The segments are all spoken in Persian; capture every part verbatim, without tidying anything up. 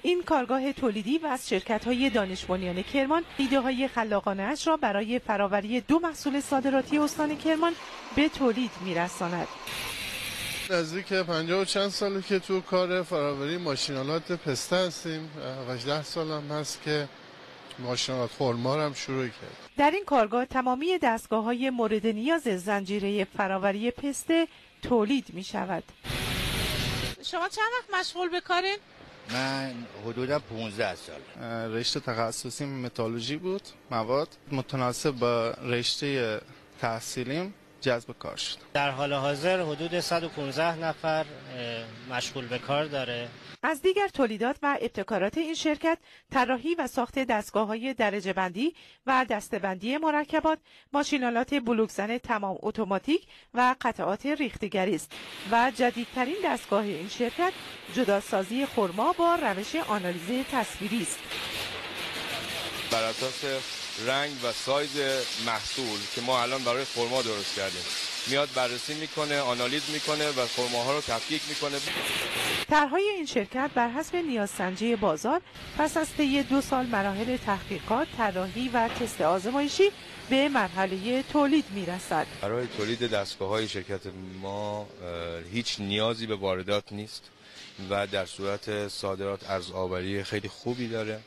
این کارگاه تولیدی و از شرکت‌های دانش بنیان کرمان ایده‌های خلاقانه‌اش را برای فراوری دو محصول صادراتی استان کرمان به تولید می‌رساند. نزدیک پنجاه و چند ساله که تو کار فراوری ماشینالات پسته هستیم. هجده سال هم هست که ماشینالات خرما هم شروع کرد. در این کارگاه تمامی دستگاه‌های مورد نیاز زنجیره فراوری پسته تولید می‌شود. شما چند وقت مشغول به کارین؟ من حدودا پانزده سال. رشته تخصصی متالورژی بود. مواد متناسب با رشته تحصیلیم جذب کار شد. در حال حاضر حدود صد و پانزده نفر مشغول به کار داره. از دیگر تولیدات و ابتکارات این شرکت طراحی و ساخت دستگاه‌های درجه بندی و دسته‌بندی مرکبات، ماشینالات بلوکزن تمام اتوماتیک و قطعات ریختگری است و جدیدترین دستگاه این شرکت جداسازی خرما با روش آنالیز تصویری است. بر اساس رنگ و سایز محصول که ما الان برای خرما درست کردیم میاد بررسی میکنه، آنالیز میکنه و خرماها رو تفکیک میکنه. طرحهای این شرکت بر حسب نیازسنجی بازار پس از طی دو سال مراحل تحقیقات، طراحی و تست آزمایشی به مرحله تولید میرسد. برای تولید دستگاه‌های شرکت ما هیچ نیازی به واردات نیست و در صورت صادرات ارزآوری خیلی خوبی داره.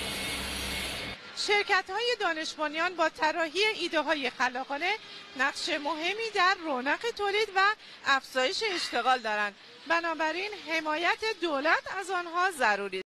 شرکت‌های دانش بنیان با طراحی ایده‌های خلاقانه نقش مهمی در رونق تولید و افزایش اشتغال دارند. بنابراین حمایت دولت از آنها ضروری است.